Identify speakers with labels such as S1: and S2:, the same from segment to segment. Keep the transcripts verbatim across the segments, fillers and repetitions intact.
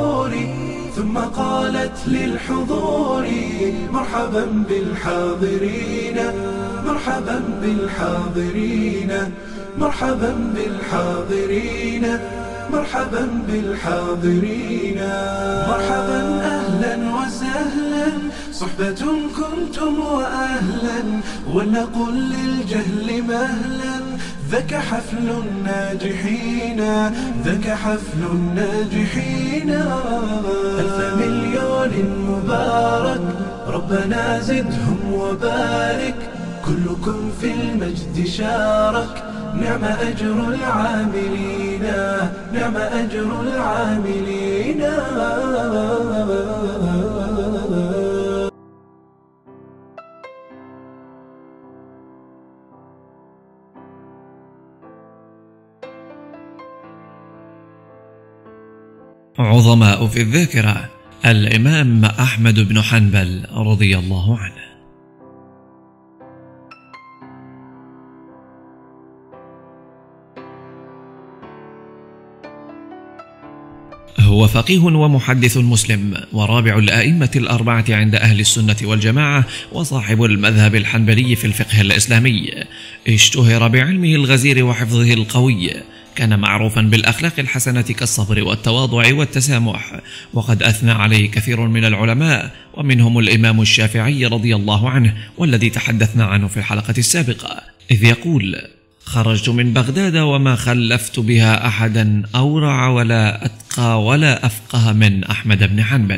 S1: الحضور ثم قالت للحضور مرحبا بالحاضرين مرحبا بالحاضرين مرحبا بالحاضرين مرحبا بالحاضرين مرحبا أهلا وسهلا صحبة كنتم وأهلا ولنقل للجهل مهلا ذاك حفل الناجحين ذاك حفل الناجحين ألف مليون مبارك ربنا زدهم وبارك كلكم في المجد شارك نعم أجر العاملين نعم أجر العاملين.
S2: عظماء في الذاكرة: الإمام أحمد بن حنبل رضي الله عنه. هو فقيه ومحدث مسلم ورابع الأئمة الأربعة عند أهل السنة والجماعة وصاحب المذهب الحنبلي في الفقه الإسلامي. اشتهر بعلمه الغزير وحفظه القوي، كان معروفا بالأخلاق الحسنة كالصبر والتواضع والتسامح، وقد أثنى عليه كثير من العلماء ومنهم الإمام الشافعي رضي الله عنه والذي تحدثنا عنه في الحلقة السابقة، إذ يقول: خرجت من بغداد وما خلفت بها أحدا أورع ولا أتقى ولا أفقه من أحمد بن حنبل.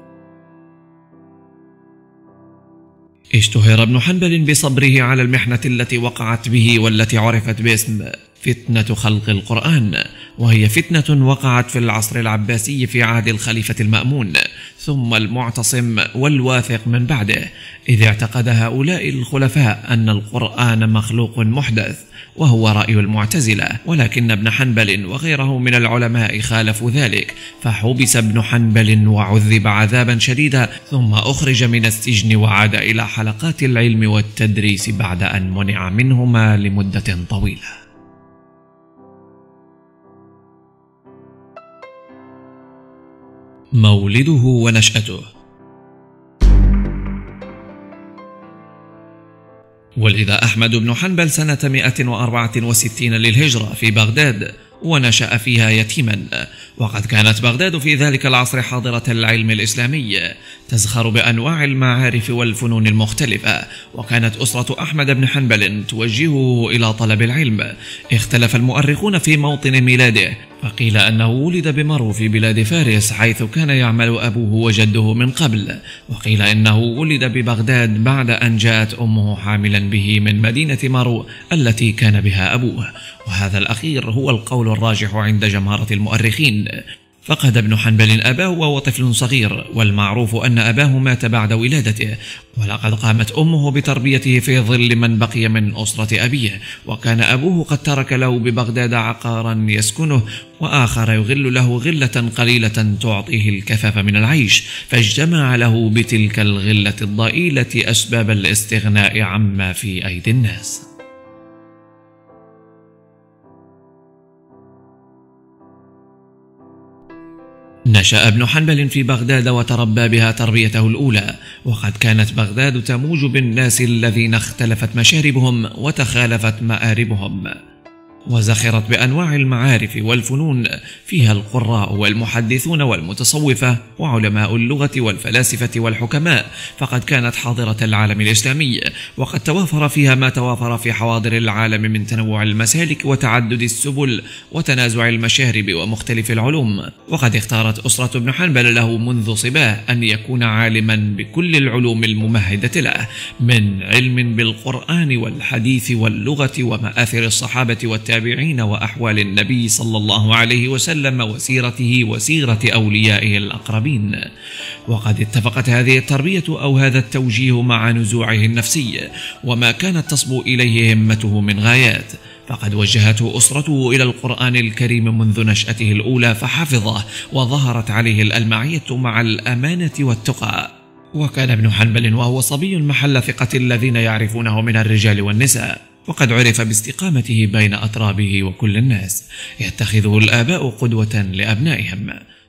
S2: اشتهر ابن حنبل بصبره على المحنة التي وقعت به والتي عرفت باسم فتنة خلق القرآن، وهي فتنة وقعت في العصر العباسي في عهد الخليفة المأمون ثم المعتصم والواثق من بعده، إذ اعتقد هؤلاء الخلفاء أن القرآن مخلوق محدث، وهو رأي المعتزلة، ولكن ابن حنبل وغيره من العلماء خالفوا ذلك، فحبس ابن حنبل وعذب عذابا شديدا ثم أخرج من السجن وعاد إلى حلقات العلم والتدريس بعد أن منع منهما لمدة طويلة. مولده ونشأته. ولد أحمد بن حنبل سنة مئة وأربعة وستين للهجرة في بغداد، ونشأ فيها يتيما، وقد كانت بغداد في ذلك العصر حاضرة العلم الإسلامي تزخر بأنواع المعارف والفنون المختلفة، وكانت أسرة أحمد بن حنبل توجهه إلى طلب العلم. اختلف المؤرخون في موطن ميلاده، فقيل أنه ولد بمرو في بلاد فارس حيث كان يعمل أبوه وجده من قبل، وقيل إنه ولد ببغداد بعد أن جاءت أمه حاملا به من مدينة مرو التي كان بها أبوه، وهذا الأخير هو القول الراجح عند جمهرة المؤرخين. فقد ابن حنبل أباه وهو طفل صغير، والمعروف أن أباه مات بعد ولادته، ولقد قامت أمه بتربيته في ظل من بقي من أسرة أبيه، وكان أبوه قد ترك له ببغداد عقارا يسكنه وآخر يغل له غلة قليلة تعطيه الكفاف من العيش، فاجتمع له بتلك الغلة الضئيلة أسباب الاستغناء عما في أيدي الناس. نشأ ابن حنبل في بغداد وتربى بها تربيته الأولى، وقد كانت بغداد تموج بالناس الذين اختلفت مشاربهم وتخالفت مآربهم، وزخرت بأنواع المعارف والفنون، فيها القراء والمحدثون والمتصوفة وعلماء اللغة والفلاسفة والحكماء، فقد كانت حاضرة العالم الإسلامي، وقد توافر فيها ما توافر في حواضر العالم من تنوع المسالك وتعدد السبل وتنازع المشارب ومختلف العلوم. وقد اختارت أسرة ابن حنبل له منذ صباه أن يكون عالما بكل العلوم الممهدة له، من علم بالقرآن والحديث واللغة ومآثر الصحابة والتابعين وأحوال النبي صلى الله عليه وسلم وسيرته وسيرة أوليائه الأقربين. وقد اتفقت هذه التربية أو هذا التوجيه مع نزوعه النفسي وما كانت تصبو إليه همته من غايات، فقد وجهته أسرته إلى القرآن الكريم منذ نشأته الأولى فحفظه، وظهرت عليه الألمعية مع الأمانة والتقى. وكان ابن حنبل وهو صبي محل ثقة الذين يعرفونه من الرجال والنساء، وقد عرف باستقامته بين أترابه وكل الناس، يتخذه الآباء قدوة لأبنائهم.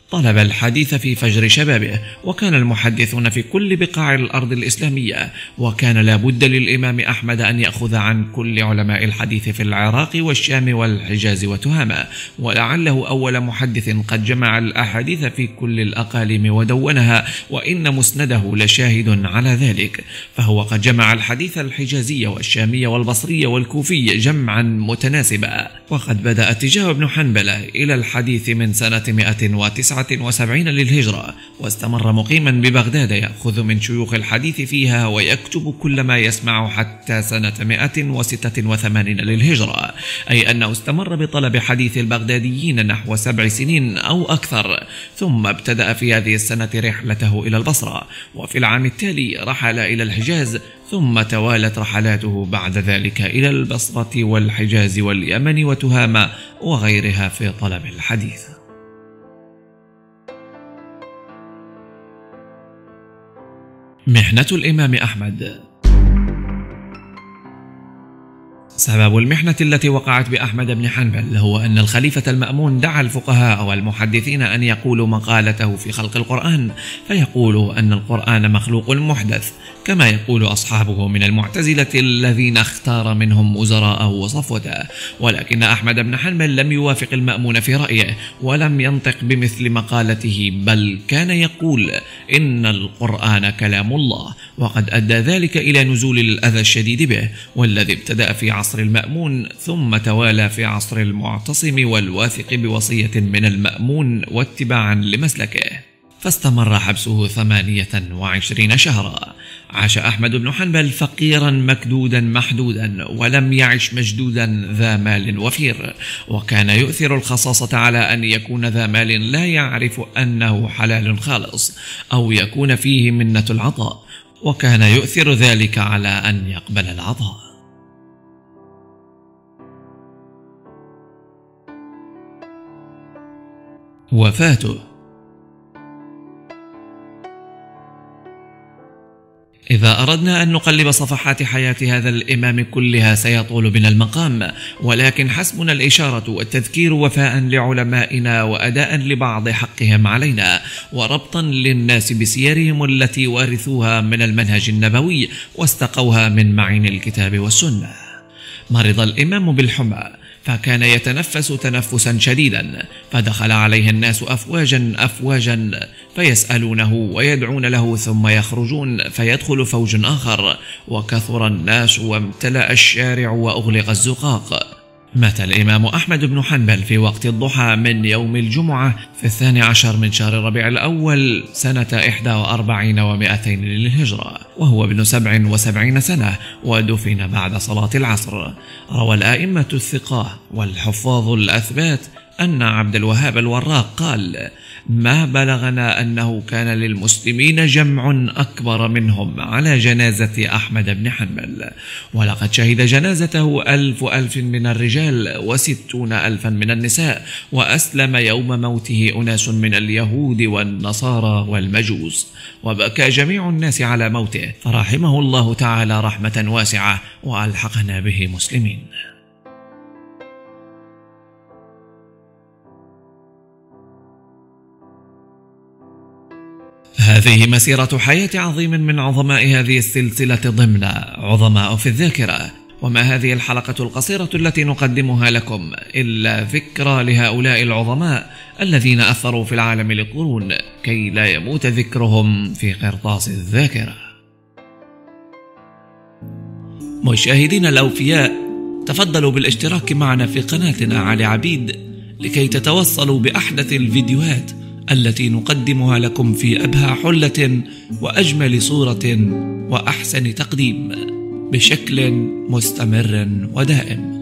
S2: طلب الحديث في فجر شبابه، وكان المحدثون في كل بقاع الأرض الإسلامية، وكان لا بد للإمام أحمد أن يأخذ عن كل علماء الحديث في العراق والشام والحجاز وتهامة، ولعله أول محدث قد جمع الأحاديث في كل الأقاليم ودونها، وإن مسنده لشاهد على ذلك، فهو قد جمع الحديث الحجازي والشامي والبصري والكوفي جمعا متناسبا. وقد بدأ اتجاه ابن حنبل إلى الحديث من سنة مئة وتسعة وسبعين للهجرة، واستمر مقيما ببغداد يأخذ من شيوخ الحديث فيها ويكتب كل ما يسمع حتى سنة مئة وستة وثمانين للهجرة، أي أنه استمر بطلب حديث البغداديين نحو سبع سنين أو أكثر، ثم ابتدأ في هذه السنة رحلته إلى البصرة، وفي العام التالي رحل إلى الحجاز، ثم توالت رحلاته بعد ذلك إلى البصرة والحجاز واليمن وتهامة وغيرها في طلب الحديث. محنة الإمام أحمد. سبب المحنة التي وقعت بأحمد بن حنبل هو أن الخليفة المأمون دعا الفقهاء والمحدثين أن يقولوا مقالته في خلق القرآن، فيقولوا أن القرآن مخلوق محدث، كما يقول أصحابه من المعتزلة الذين اختار منهم وزراءه وصفوته. ولكن أحمد بن حنبل لم يوافق المأمون في رأيه، ولم ينطق بمثل مقالته، بل كان يقول إن القرآن كلام الله، وقد أدى ذلك إلى نزول الأذى الشديد به، والذي ابتدأ في عصر المأمون ثم توالى في عصر المعتصم والواثق بوصية من المأمون واتباعا لمسلكه، فاستمر حبسه ثمانية وعشرين شهرا. عاش أحمد بن حنبل فقيرا مكدودا محدودا، ولم يعش مجدودا ذا مال وفير، وكان يؤثر الخصاصة على أن يكون ذا مال لا يعرف أنه حلال خالص، أو يكون فيه منة العطاء، وكان يؤثر ذلك على أن يقبل العطاء. وفاته. إذا أردنا أن نقلب صفحات حياة هذا الإمام كلها سيطول بنا المقام، ولكن حسبنا الإشارة والتذكير وفاء لعلمائنا وأداء لبعض حقهم علينا، وربطا للناس بسيرهم التي وارثوها من المنهج النبوي واستقوها من معين الكتاب والسنة. مرض الإمام بالحمى، فكان يتنفس تنفسا شديدا، فدخل عليه الناس أفواجا أفواجا فيسألونه ويدعون له، ثم يخرجون فيدخل فوج آخر، وكثر الناس وامتلأ الشارع وأغلق الزقاق. مات الإمام أحمد بن حنبل في وقت الضحى من يوم الجمعة في الثاني عشر من شهر ربيع الأول سنة إحدى وأربعين ومائتين للهجرة، وهو ابن سبع وسبعين سنة، ودفن بعد صلاة العصر. روى الآئمة الثقة والحفاظ الأثبات أن عبد الوهاب الوراق قال: ما بلغنا أنه كان للمسلمين جمع أكبر منهم على جنازة أحمد بن حنبل، ولقد شهد جنازته ألف ألف من الرجال وستون ألفا من النساء، وأسلم يوم موته أناس من اليهود والنصارى والمجوس، وبكى جميع الناس على موته، فرحمه الله تعالى رحمة واسعة وألحقنا به مسلمين. هذه مسيرة حياة عظيم من عظماء هذه السلسلة ضمن عظماء في الذاكرة، وما هذه الحلقة القصيرة التي نقدمها لكم إلا ذكرى لهؤلاء العظماء الذين أثروا في العالم لقرون، كي لا يموت ذكرهم في قرطاس الذاكرة. مشاهدينا الأوفياء، تفضلوا بالاشتراك معنا في قناتنا علي عبيد لكي تتوصلوا بأحدث الفيديوهات التي نقدمها لكم في أبهى حلة وأجمل صورة وأحسن تقديم بشكل مستمر ودائم.